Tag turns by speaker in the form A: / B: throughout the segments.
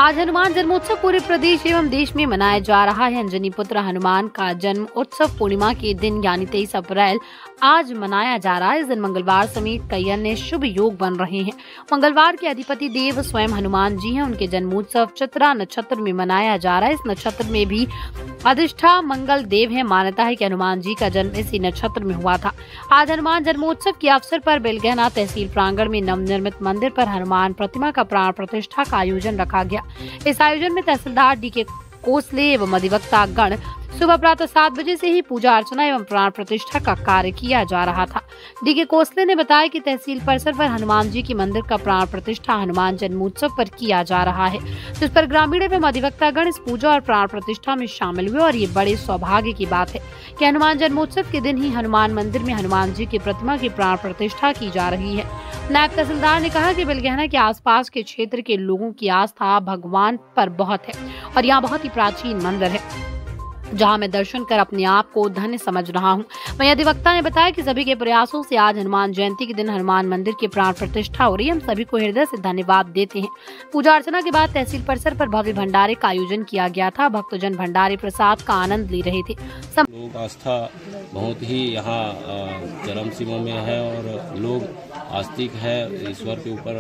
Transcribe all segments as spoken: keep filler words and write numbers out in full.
A: आज हनुमान जन्मोत्सव पूरे प्रदेश एवं देश में मनाया जा रहा है। अंजनी पुत्र हनुमान का जन्म उत्सव पूर्णिमा के दिन यानी तेईस अप्रैल आज मनाया जा रहा है। इस दिन मंगलवार समेत कई अन्य शुभ योग बन रहे हैं। मंगलवार के अधिपति देव स्वयं हनुमान जी हैं। उनके जन्मोत्सव चित्रा नक्षत्र में मनाया जा रहा है। इस नक्षत्र में भी अधिष्ठा मंगल देव है। मान्यता है कि हनुमान जी का जन्म इसी नक्षत्र में हुआ था। आज हनुमान जन्मोत्सव के अवसर पर बेलगहना तहसील प्रांगण में नवनिर्मित मंदिर पर हनुमान प्रतिमा का प्राण प्रतिष्ठा का आयोजन रखा गया। इस आयोजन में तहसीलदार डी के कोसले एवं अधिवक्ता गण सुबह प्रातः सात बजे से ही पूजा अर्चना एवं प्राण प्रतिष्ठा का कार्य किया जा रहा था। डी के कोसले ने बताया कि तहसील परिसर पर हनुमान जी की मंदिर का प्राण प्रतिष्ठा हनुमान जन्मोत्सव पर किया जा रहा है, जिस पर ग्रामीण एवं अधिवक्ता गण इस पूजा और प्राण प्रतिष्ठा में शामिल हुए। और ये बड़े सौभाग्य की बात है कि हनुमान जन्मोत्सव के दिन ही हनुमान मंदिर में हनुमान जी की प्रतिमा की प्राण प्रतिष्ठा की जा रही है। नायब तहसीलदार ने कहा कि बेलगहना के आसपास के क्षेत्र के लोगों की आस्था भगवान पर बहुत है और यहाँ बहुत ही प्राचीन मंदिर है, जहां मैं दर्शन कर अपने आप को धन्य समझ रहा हूं। वहीं अधिवक्ता ने बताया कि सभी के प्रयासों से आज हनुमान जयंती के दिन हनुमान मंदिर की प्राण प्रतिष्ठा हो रही है। हम सभी को हृदय से धन्यवाद देते हैं। पूजा अर्चना के बाद तहसील परिसर पर भव्य भंडारे का आयोजन किया गया था। भक्तजन भंडारे प्रसाद का आनंद ले रहे थे। सम...
B: लोग आस्था बहुत ही यहाँ चरम सीमा में है और लोग आस्तिक है, ईश्वर के ऊपर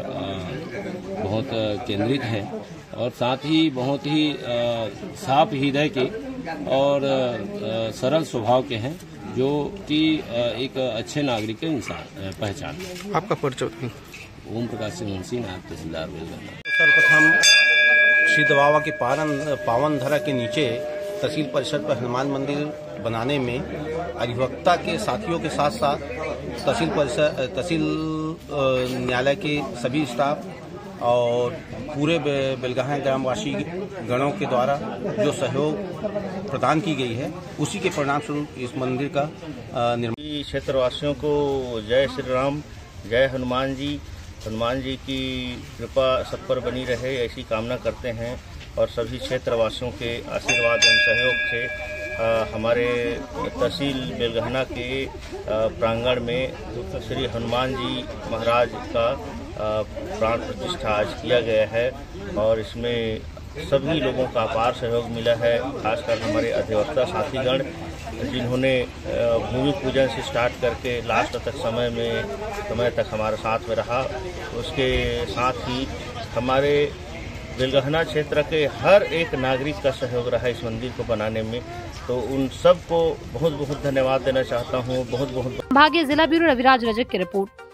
B: बहुत केंद्रित है और साथ ही बहुत ही साफ हृदय के और सरल स्वभाव के हैं, जो कि एक अच्छे नागरिक के इंसान पहचान।
C: आपका परिचय?
B: ओम प्रकाश सिंह मुंशी, नायब तहसीलदार बेलगहना।
D: सर्वप्रथम श्री दवावा के पावन पावन धरा के नीचे तहसील परिषद पर हनुमान मंदिर बनाने में अधिवक्ता के साथियों के साथ साथ तहसील परिषद तहसील न्यायालय के सभी स्टाफ और पूरे बेलगहना ग्रामवासी गणों के द्वारा जो सहयोग प्रदान की गई है, उसी के परिणाम स्वरूप इस मंदिर का निर्माण।
E: क्षेत्रवासियों को जय श्री राम, जय हनुमान जी। हनुमान जी की कृपा सब पर बनी रहे, ऐसी कामना करते हैं और सभी क्षेत्रवासियों के आशीर्वाद एवं सहयोग से आ, हमारे तहसील बेलगहना के प्रांगण में श्री हनुमान जी महाराज का प्राण प्रतिष्ठा आज किया गया है और इसमें सभी लोगों का अपार सहयोग मिला है। खासकर हमारे अधिवक्ता साथीगण, जिन्होंने भूमि पूजन से स्टार्ट करके लास्ट तक समय में समय तक हमारे साथ में रहा। उसके साथ ही हमारे बेलगहना क्षेत्र के हर एक नागरिक का सहयोग रहा इस मंदिर को बनाने में, तो उन सब को बहुत बहुत धन्यवाद देना चाहता हूँ। बहुत बहुत
A: भाग्य जिला ब्यूरो रविराज रजक की रिपोर्ट।